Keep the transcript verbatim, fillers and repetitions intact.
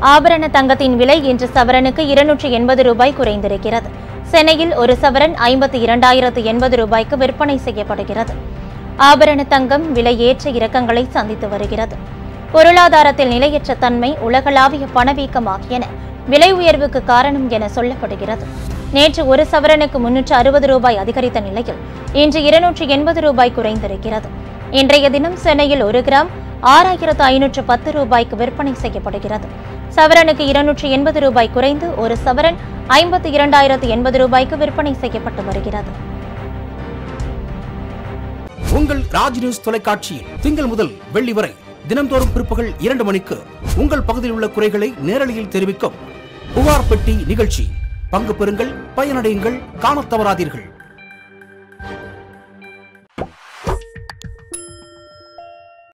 ஆபரண தங்கத்தின் விலை இன்று சவரனுக்கு இருநூற்று எண்பது ரூபாய் குறைந்திருக்கிறது. சென்னையில் ஒரு சவரன் ஐம்பத்தி இரண்டாயிரத்து எண்பது ரூபாய்க்கு விற்பனை செய்யப்படுகிறது. ஆபரண தங்கம் விலை ஏற்ற இறக்கங்களை சந்தித்து வருகிறது. பொருளாதாரத்தில் நிலையற்ற தன்மை, உலகளாவிய பணவீக்கம் ஆகியன விலை உயர்வுக்கு காரணம் என சொல்லப்படுகிறது. நேற்று ஒரு சவரனுக்கு முன்னூற்று அறுபது ரூபாய் அதிகரித்த நிலையில் இன்று இருநூற்று எண்பது ரூபாய் குறைந்திருக்கிறது. இன்றைய தினம் சென்னையில் ஒரு கிராம் ஆறாயிரத்து ஐநூற்று பத்து ரூபாய்க்கு விற்பனை செய்யப்படுகிறது. சவரனுக்கு இருநூற்று எண்பது ரூபாய் குறைந்து ஒரு சவரன் ஐம்பத்தி இரண்டாயிரத்து எண்பது ரூபாய்க்கு விற்பனை செய்யப்பட்டு வருகிறது. உங்கள் ராஜ் நியூஸ் தொலைக்காட்சியில் திங்கள் முதல் வெள்ளி வரை தினந்தோறும் பிற்பகல் இரண்டு மணிக்கு உங்கள் பகுதியில் உள்ள குறைகளை நேரலையில் தெரிவிக்கும் புகார் பெட்டி நிகழ்ச்சி. பங்கு பெறுங்கள், பயனடையுங்கள், காணத் தவறாதீர்கள்.